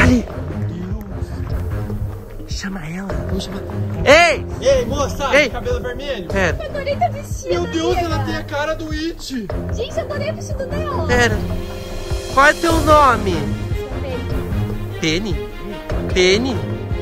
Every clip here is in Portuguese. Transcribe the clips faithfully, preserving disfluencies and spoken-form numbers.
ali. Chama ela. Vamos chamar. Ei! Ei, moça! Ei. Cabelo vermelho! Pera. Eu adorei teu vestido. Meu Deus, amiga. ela tem a cara do It! Gente, eu adorei o vestido dela. Pera. Qual é teu nome? Também. Penny? Penny?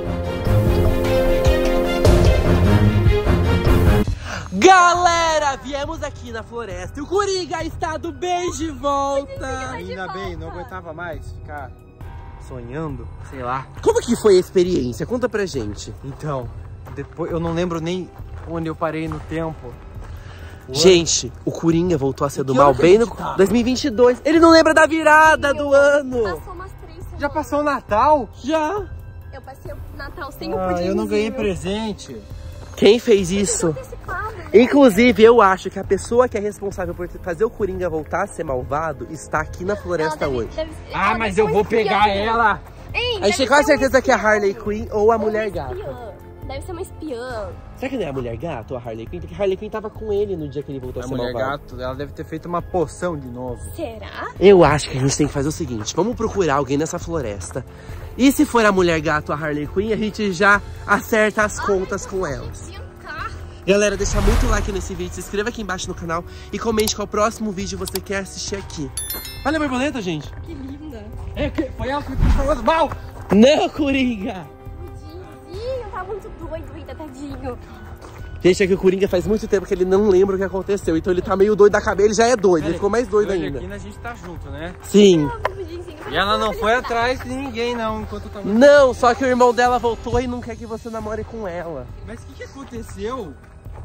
Galera, viemos aqui na floresta e o Coringa está do bem de volta. Ainda bem, não aguentava mais ficar sonhando, sei lá. Como que foi a experiência? Conta pra gente. Então, depois eu não lembro nem onde eu parei no tempo. O Gente, o Coringa voltou a ser do Que mal ano que bem a no gente tá? dois mil e vinte e dois. Ele não lembra da virada do ano. Passou umas três semanas. Já passou o Natal? Já. Eu passei o Natal sem o Ah, pudimzinho. eu não ganhei presente. Quem fez isso? Antecipado, né? Inclusive, eu acho que a pessoa que é responsável por fazer o Coringa voltar a ser malvado está aqui na Ela floresta deve- hoje. deve- Ah, ela mas deve eu ser vou um espião. pegar ela. Ei, A deve gente tem ser quase um certeza que é a espião. Harley Quinn ou a mulher Uma gata. espiã. Deve ser uma espiã. Será que não é a mulher gata ou a Harley Quinn? Porque a Harley Quinn tava com ele no dia que ele voltou a A ser mulher malvado. gato, ela deve ter feito uma poção de novo. Será? Eu acho que a gente tem que fazer o seguinte, vamos procurar alguém nessa floresta. E se for a mulher gato ou a Harley Quinn, a gente já acerta as contas com elas. Galera, deixa muito like nesse vídeo, se inscreva aqui embaixo no canal e comente qual próximo vídeo você quer assistir aqui. Olha a borboleta, gente. Que linda. É, que foi ela que me transformou no mal. Não, Coringa! Pudimzinho, tá muito doido ainda, tadinho. Gente, é que o Coringa faz muito tempo que ele não lembra o que aconteceu. Então ele tá meio doido da cabeça, ele já é doido, ele ficou mais doido ainda. Aqui a gente tá junto, né? Sim. E ela não foi atrás de ninguém, não, enquanto eu tava... Não, só que o irmão dela voltou e não quer que você namore com ela. Mas o que, que aconteceu?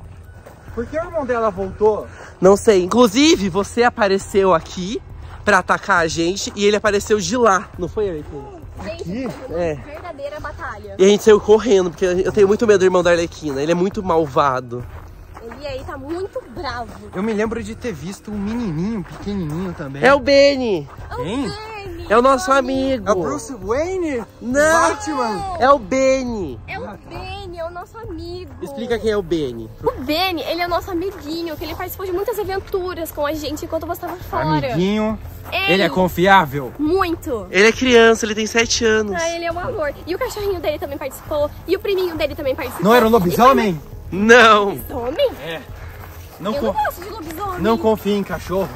Por que o irmão dela voltou? Não sei. Inclusive, você apareceu aqui pra atacar a gente e ele apareceu de lá. Não foi ele? Gente, foi uma É. verdadeira batalha. E a gente saiu correndo, porque eu tenho muito medo do irmão da Arlequina. Ele é muito malvado. Ele aí tá muito bravo. Eu me lembro de ter visto um menininho, pequenininho também. É o Benny. Quem? Benny, É o nosso amigo. É o Bruce Wayne? Não. Batman? É o Benny. É o Benny, é o nosso amigo. Explica quem é o Benny. O Benny, ele é nosso amiguinho, que ele participou de muitas aventuras com a gente enquanto você tava fora. Amiguinho. Ele, Ele é confiável? Muito. Ele é criança, ele tem sete anos. Ah, ele é um amor. E o cachorrinho dele também participou. E o priminho dele também participou. Não era um lobisomem? Não. Lobisomem? É. Não, Eu co- não gosto de lobisomem. não confie em cachorros.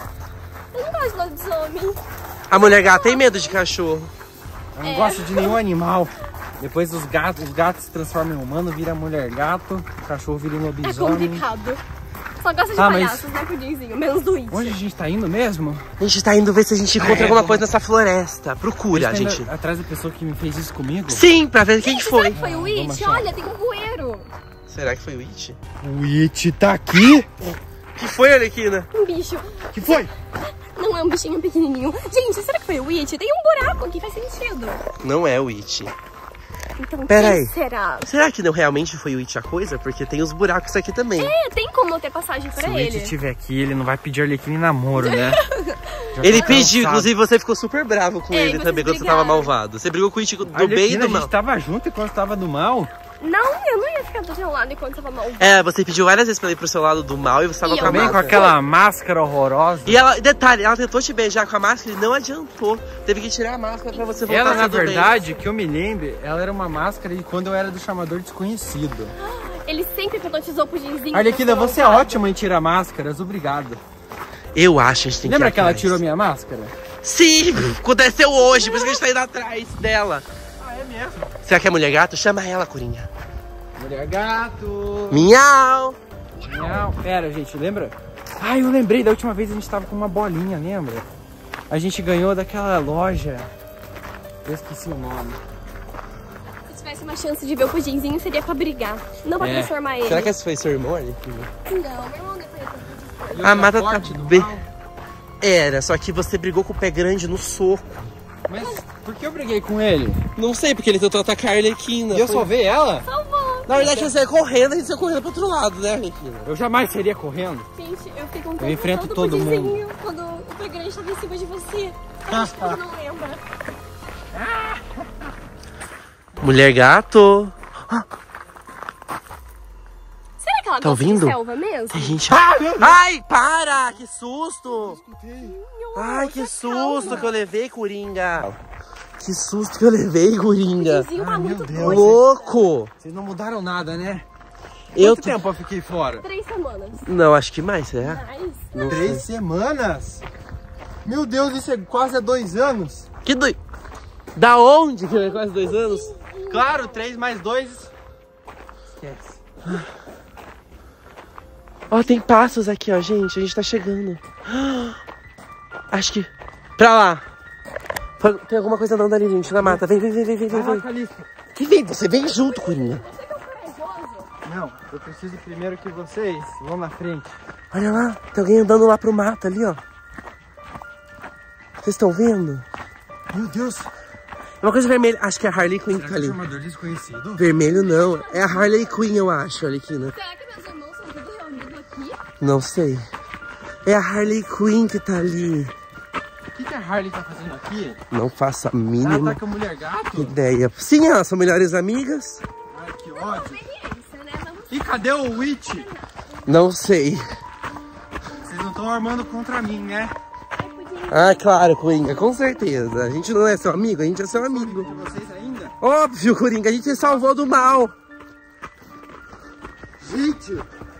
Eu não gosto de lobisomem. A mulher gata tem medo de cachorro. Eu não É. gosto de nenhum animal. Depois os gatos, os gatos se transformam em humano, vira mulher gato, o cachorro vira um É lobisomem. complicado. Só gosta de Ah, mas- palhaços, né, Pudinzinho? Menos do It. Onde a gente tá indo mesmo? A gente tá indo ver se a gente encontra É, alguma vamos- coisa nessa floresta. Procura, A gente tá gente. indo atrás da pessoa que me fez isso comigo? Sim, pra ver quem Gente, foi. será que foi o Vamos It? achar. Olha, tem um bueiro. Será que foi o It? O It tá aqui? Que foi, Arlequina? Um bicho. Que foi? Não é um bichinho pequenininho. Gente, será que foi o It? Tem um buraco aqui, faz sentido. Não é o It. Então, Pera quem aí. será? Será que não realmente foi o It a coisa? Porque tem os buracos aqui também. É, tem como ter passagem pra Se o ele. It estiver aqui, ele não vai pedir Arlequina em namoro, né? Já Ele tô pediu, cansado. inclusive você ficou super bravo com É, ele vocês também quando você brigaram. tava malvado. Você brigou com o It do A bem e Arlequina, do a mal. gente tava junto enquanto tava do mal. Não, eu não ia ficar do teu lado enquanto tava mal. É, você pediu várias vezes pra ir pro seu lado do mal e você tava E com eu a Também com máscara. aquela máscara horrorosa. E ela, detalhe, ela tentou te beijar com a máscara e não adiantou. Teve que tirar a máscara pra você voltar Ela, a na ser do bem. verdade, que eu me lembre, ela era uma máscara de quando eu era do chamador desconhecido. Ele sempre hipnotizou o Pudinzinho. Arlequina, pra ser você é malvado. ótima em tirar máscaras, obrigado. Eu acho que a gente tem Lembra que ir que ela atrás. tirou minha máscara? Sim, aconteceu hoje, por isso que a gente tá indo atrás dela. Ah, é mesmo? Será que é mulher gato? Chama ela, Corinha. Mulher gato. Miau. Miau. Pera, gente, lembra? Ah, eu lembrei da última vez a gente tava com uma bolinha, lembra? A gente ganhou daquela loja. Eu esqueci o nome. Se tivesse uma chance de ver o Pudinzinho, seria pra brigar. Não pra É. transformar ele. Será que esse foi seu irmão, Arlequina? Não, meu irmão depois eu A mata tá Forte do bem... mal. Era, só que você brigou com o pé grande no soco. Mas por que eu briguei com ele? Não sei, porque ele tentou atacar a Arlequina. E eu Foi- salvei ela? salvou. Na verdade, você saiu correndo, a gente saiu correndo pro outro lado, né, Arlequina? Eu jamais seria correndo. Gente, eu fiquei com Eu enfrento do todo Pudinzinho quando o pé grande tava em cima de você. Acho que ele não lembra. Mulher gato. Será que ela Tá gosta ouvindo? de selva mesmo? Tem gente... Ai, para! Que susto! Ai, que susto que eu levei, Coringa. Que susto que eu levei, Coringa. Vizinho tá Ai, muito meu Deus. doido. Louco. Vocês não mudaram nada, né? Eu Quanto tô... tempo eu fiquei fora? Três semanas. Não, acho que mais, será? Mas... Não Três sei. semanas? Meu Deus, isso é quase há dois anos. Que doido. Da onde que é quase dois anos? Claro, três mais dois. Esquece. Ó, tem passos aqui, ó, gente. A gente tá chegando. Acho que... Pra lá. Tem alguma coisa andando ali, gente, na mata. Vem, vem, vem, vem, vem, vem. Vai lá, vem. Calista. Que vem? Você vem junto, Coringa. Você que é o corajoso? Não, eu preciso primeiro que vocês vão na frente. Olha lá. Tem alguém andando lá pro mato ali, ó. Vocês estão vendo? Meu Deus. É uma coisa vermelha. Acho que é a Harley Quinn que tá ali. Transformador desconhecido? Vermelho não. É a Harley Quinn, eu acho, Arlequina. Será que meus irmãos são tudo reunidos aqui? Não sei. É a Harley Quinn que tá ali. O que, que a Harley tá fazendo aqui? Não faço a Ela mínima tá com a mulher gato? ideia. Sim, elas são melhores amigas? Ai, que ódio. Conveniência, né? Vamos... E cadê o Witch? Não sei. Vocês não estão armando contra mim, né? Ah, claro, Coringa, com certeza. A gente não é seu amigo, a gente é seu amigo. De vocês ainda? Óbvio, Coringa, a gente se salvou do mal. Gente!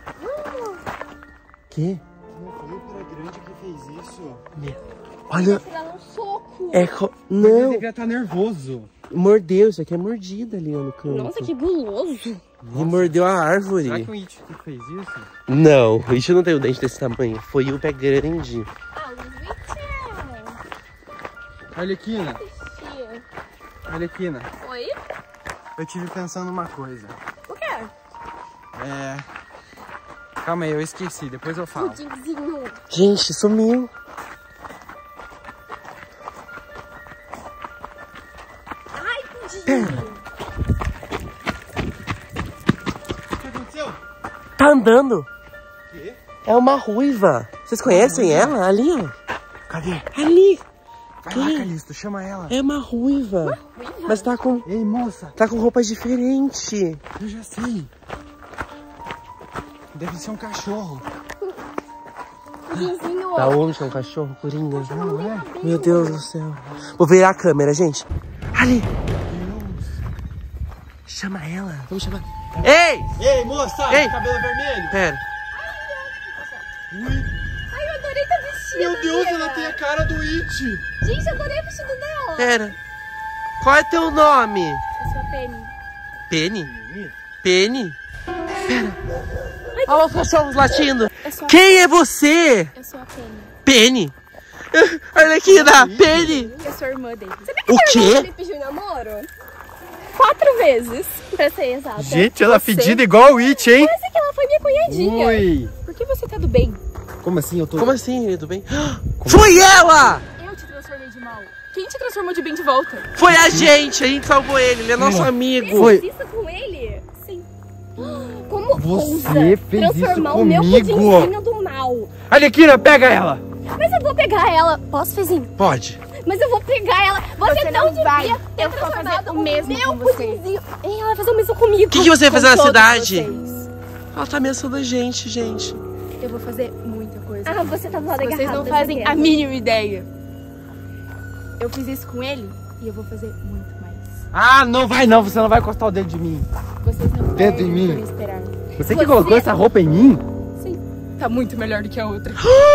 Que? Não foi o Pera Grande que fez isso? Olha, Tirar um soco. é... Co... Ele Não, devia estar nervoso. mordeu, isso aqui é mordida ali ó, no canto. Nossa, que guloso. E mordeu a árvore. Será que o Witch que fez isso? Não, a gente não tem o dente desse tamanho. Foi o pé grande. Ah, os Witcher. Arlequina, Tia. Arlequina, Oi? eu tive pensando uma coisa. O quê? É... Calma aí, eu esqueci, depois eu falo. Pudinzinho. Gente, sumiu. Ai, pudim. O que aconteceu? Tá andando. quê? É uma ruiva. Vocês conhecem ela? Ali, ó. Cadê? Ali. Vai Quem? lá, Calista, chama ela. É uma ruiva. Mas tá com, Ei, moça, tá com roupa diferente. eu já sei. Deve ser um cachorro. Pudinzinho. Da onde é um cachorro, Coringa? Não é? Meu Deus do céu. Vou virar a câmera, gente. Ali. Chama ela. Vamos chamar. Ei! Ei, moça, Ei. cabelo vermelho. Pera. Ui, Ai, eu adorei tá vestido. meu Deus, amiga. ela tem a cara do It. Gente, eu adorei o vestido dela. Pera. Qual é teu nome? Eu sou a Penny. Penny? Penny? Pera. Olha os cachorros latindo. Eu sou a... Quem é você? Eu sou a Penny. Penny? Arlequina, Penny. Eu sou a irmã dele. Sabia que O a irmã quê? dele pediu namoro? Quatro vezes, pra ser exata. Gente, ela é Você- fedida igual o It, hein? Parece que ela foi minha cunhadinha. Ui. Por que você tá do bem? Como assim? Eu tô... Como assim, tudo bem? Foi ela! Eu te transformei de mal. Quem te transformou de bem de volta? Foi a gente, a gente salvou ele, ele é nosso amigo. Você fez isso com ele? Sim. Como Você ousa fez isso transformar o meu comigo? pudinzinho do mal? Arlequina, pega ela. Mas eu vou pegar ela. Posso, Fezinho? Pode. Mas eu vou pegar ela. Você, Você não não devia vai. ter Eu vou fazer transformado o mesmo meu com você. pudinzinho. Ei, ela vai fazer o mesmo comigo. O que, que você vai fazer Com na todos cidade? vocês. Ela tá ameaçando a gente, gente. Eu vou fazer muita coisa. Ah, você tá do lado Vocês errado não dessa fazem guerra. a mínima ideia. Eu fiz isso com ele e eu vou fazer muito mais. Ah, não vai não, você não vai encostar o dedo de mim. Vocês não Dedo podem em mim. me esperar. Você que Você- colocou essa roupa em mim? Sim, tá muito melhor do que a outra.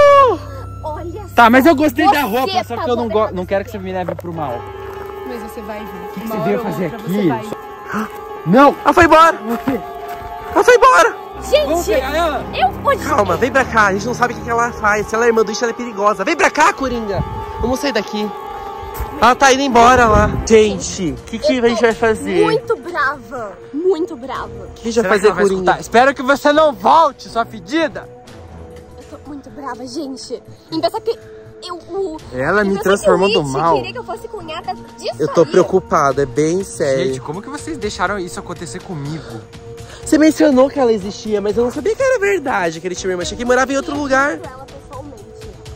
Olha Tá, mas eu gostei da Você roupa, só tá que eu não, do go- lado não quero que você me leve pro mal. Mas você vai ver. O que, que Uma você hora veio ou fazer outra aqui? Você vai. Não! Ela foi embora. Ela foi embora. Vamos Gente, pegar ela! eu vou... Calma, vem pra cá. A gente não sabe o que, que ela faz. Se ela é irmã do It, ela é perigosa. Vem pra cá, Coringa. Vamos sair daqui. Ela tá indo embora lá. Gente, o que, que a gente vai fazer? Muito brava. Muito brava. O que a gente vai Será que fazer, ela vai Coringa? escutar? Espero que você não volte, sua fedida! Eu tô muito brava, gente. Em pensar que eu... O... Ela em me pensar transformou que o do It mal. queria que eu fosse cunhada disso Eu tô aí. preocupado, é bem sério. Gente, como que vocês deixaram isso acontecer comigo? Você mencionou que ela existia, mas eu não sabia que era verdade que ele tinha uma irmã. Achei que morava em outro lugar. Ela pessoalmente.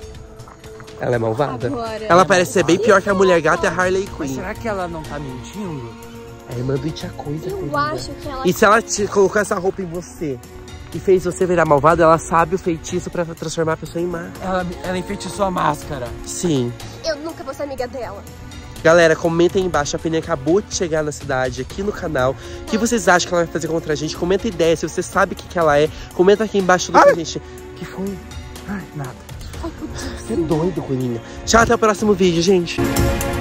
Ela é malvada? Agora. Ela parece ser bem pior que a Mulher Gata e a Harley Mas Quinn. será que ela não tá mentindo? A irmã do It é coisa, Eu Coringa. acho que ela... E se ela te colocou essa roupa em você e fez você virar malvada, ela sabe o feitiço pra transformar a pessoa em má. Ela, ela enfeitiçou a máscara. Sim. Eu nunca vou ser amiga dela. Galera, comentem aí embaixo. A Penny acabou de chegar na cidade, aqui no canal. O que vocês acham que ela vai fazer contra a gente? Comenta ideia, se você sabe o que, que ela é. Comenta aqui embaixo do que a gente... que foi? Ai, nada. Você é doido, Coelhinha. Tchau, até o próximo vídeo, gente.